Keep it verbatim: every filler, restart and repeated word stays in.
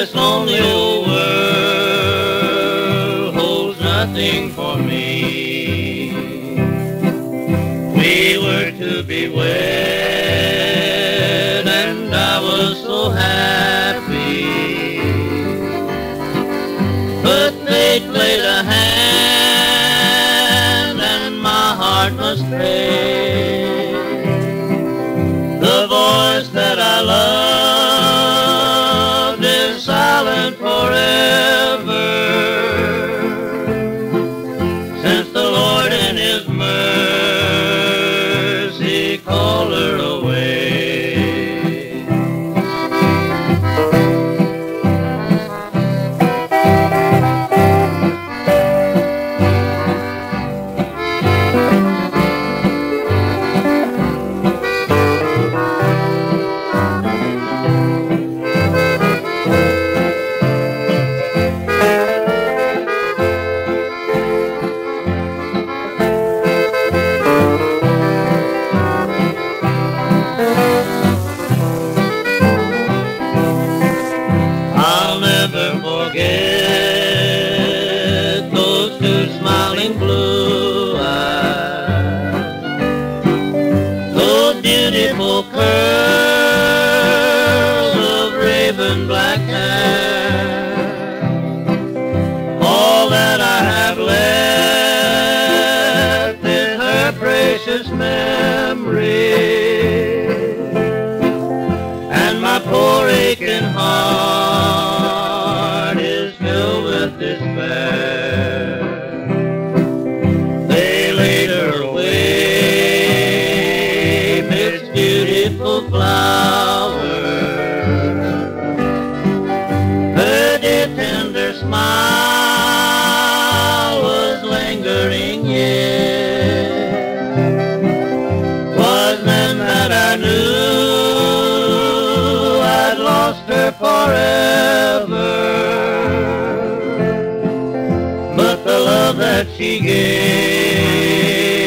this lonely old world holds nothing for me. We were to be wed and I was so happy, but fate played a hand and my heart must pay. The voice that I loved is silent forever, since the Lord in His mercy called her away. I'll never forget those two smiling blue eyes, those beautiful curls of raven black hair. All that I have left is her precious memory, and my poor aching heart is filled with despair. They laid her away midst beautiful flowers. Her dear tender smile was lingering yet. Was then that I knew I'd lost her forever, but the love that she gave